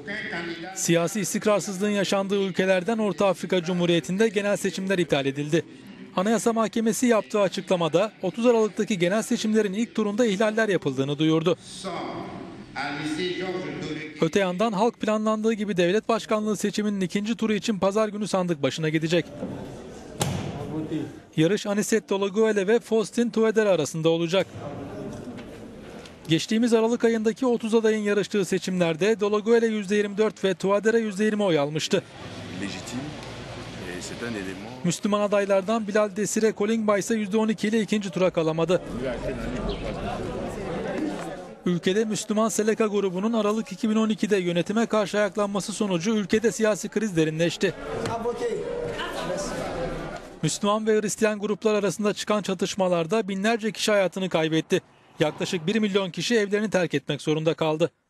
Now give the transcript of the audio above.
Siyasi istikrarsızlığın yaşandığı ülkelerden Orta Afrika Cumhuriyeti'nde genel seçimler iptal edildi. Anayasa Mahkemesi yaptığı açıklamada 30 Aralık'taki genel seçimlerin ilk turunda ihlaller yapıldığını duyurdu. Öte yandan halk planlandığı gibi devlet başkanlığı seçiminin ikinci turu için pazar günü sandık başına gidecek. Yarış Anicet Dolaguele ve Faustin Touadera arasında olacak. Geçtiğimiz Aralık ayındaki 30 adayın yarıştığı seçimlerde Dolaguele %24 ve Touadera %20 oy almıştı. Müslüman adaylardan Bilal Desire Kolingba ise %12 ile ikinci tura kalamadı. Ülkede Müslüman Seleka grubunun Aralık 2012'de yönetime karşı ayaklanması sonucu ülkede siyasi kriz derinleşti. Müslüman ve Hristiyan gruplar arasında çıkan çatışmalarda binlerce kişi hayatını kaybetti. Yaklaşık 1 milyon kişi evlerini terk etmek zorunda kaldı.